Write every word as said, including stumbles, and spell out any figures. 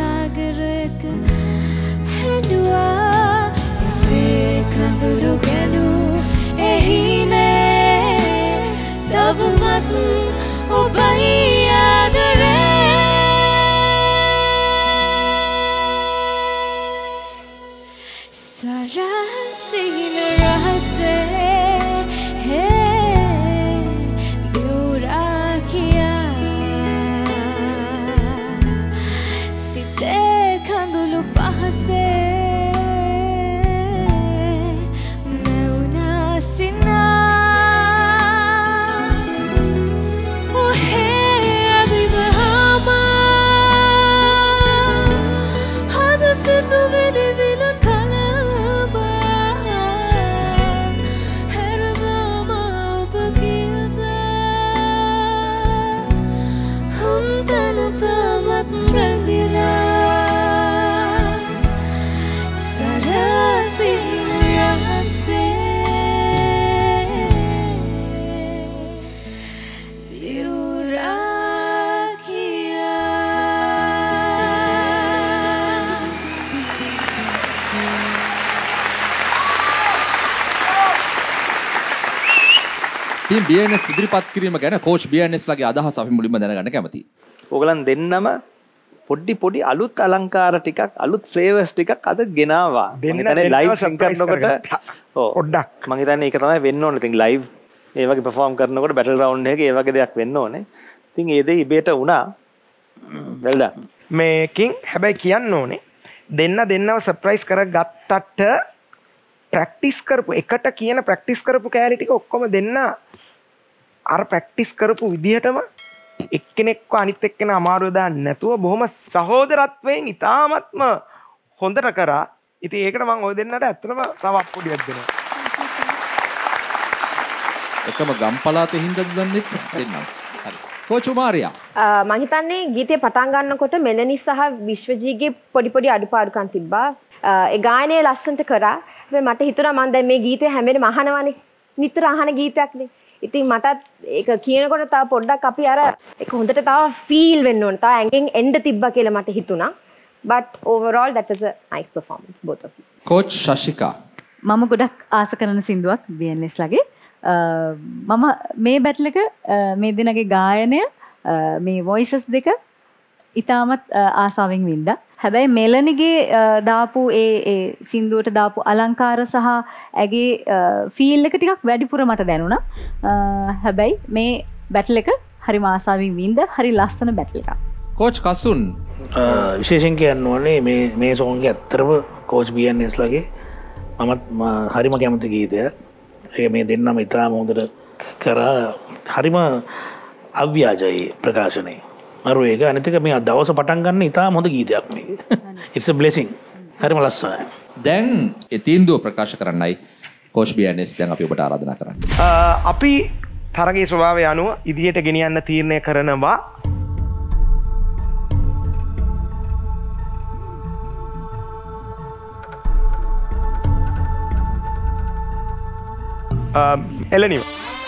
සාගරයක හැඬුවා එසේ කඳුළු ගැලූ එහිනේ තවමත් ඔබයි ආදරේ Sara Sihina රහසේ හේ දුරා කියා සිතේ කඳුළු පහසේ මෙවුනා සිනා ඔහේ අදිදහමා හද සිතුවිලි විල ටීම් බී එන් එස් ඉදිරිපත් කිරීම ගැන කෝච් බී එන් එස් ලගේ අදහස අපි මුලින්ම දැනගන්න කැමතියි. ඕගලන් දෙන්නම පොඩි පොඩි අලුත් අලංකාර ටිකක් අලුත් ෆ්ලේවර්ස් ටිකක් අද ගෙනාවා. මම හිතන්නේ ලයිව් සින් කරනකොට ඔව් පොඩ්ඩක් මම හිතන්නේ ඒක තමයි වෙන්න ඕනේ. ඉතින් ලයිව් ඒ වගේ perform කරනකොට බැටල් ග්‍රවුන්ඩ් එකේ ඒ වගේ දෙයක් වෙන්න ඕනේ. ඉතින් ඒ දේ ඉබේට වුණා. well done. මේකින් හැබැයි කියන්න ඕනේ දෙන්න දෙන්නව සර්ප්‍රයිස් කරගත්තට ප්‍රැක්ටිස් කරපු එකට කියන ප්‍රැක්ටිස් කරපු කෑලි ටික ඔක්කොම දෙන්න අර ප්‍රැක්ටිස් කරපු විදිහටම එක්කෙනෙක්ව අනිත් එක්කෙනා අමාරුව දාන්න නැතුව බොහොම සහෝදරත්වයෙන් ඉතාමත්ම හොඳට කරා. ඉතින් ඒකට මම ඔය දෙන්නට ඇත්තටම තව අප්පුඩියක් දෙනවා. එකම ගම්පලාතේ හින්දාද දන්නේ දෙන්නම්. හරි. Coach Maria. මම හිතන්නේ ගීතේ පටන් ගන්නකොට මෙලනි සහ විශ්වජීගේ පොඩි පොඩි අඩුපාඩුකම් තිබ්බා. ඒ ගායනය ලස්සනට කරා. හැබැයි මට හිතුණා මම දැන් මේ ගීතේ හැම වෙලේම අහනවනේ. නිතර අහන ගීතයක්නේ. ඉතින් මටත් ඒක කියනකොට තව පොඩ්ඩක් අපි අර ඒක හොඳට තව ෆීල් වෙන්න ඕන. තව ඇඟෙන් එන්න තිබ්බා කියලා මට හිතුණා. But overall that was a nice performance both of you. Coach Shashika. මම ගොඩක් ආස කරන සින්දුවක් බී එන් එස් ලගේ. මම මේ බැටල් එක මේ දිනගේ ගායනය මේ voices දෙක ඉතාමත් ආසාවෙන් වින්දා. හැබැයි මෙලනිගේ දාපු ඒ ඒ සින්දුවට දාපු අලංකාර සහ ඇගේ ෆීල් එක ටිකක් වැඩිපුර මට දැනුණා. හැබැයි මේ බැටල් එක හරිම ආසාවෙන් වින්දා. හරි ලස්සන බැටල් එකක්. කෝච් කසුන් විශේෂයෙන් කියන්න ඕනේ මේ මේ සෝන් එක ඇත්තටම කෝච් බී එන් එස් ලගේ මමත් හරිම කැමති ගීතයක්. ඒක මේ දෙන්නම ඉතාම හොඳට කරා. හරිම අව්‍යාජයි ප්‍රකාශනයේ. මරු ඒක අනිත් එක මේ දවස පටන් ගන්න ඉතාම හොඳ ගීතයක් මේක. It's a blessing. හරිම ලස්සනයි. දැන් ඒ තීන්දුව ප්‍රකාශ කරන්නයි කෝච් බී එන් එස් දැන් අපි ඔබට ආරාධනා කරන්නේ. අපි තරගයේ ස්වභාවය අනුව ඉදිරියට ගෙනියන්න තීරණය කරනවා. එලනිව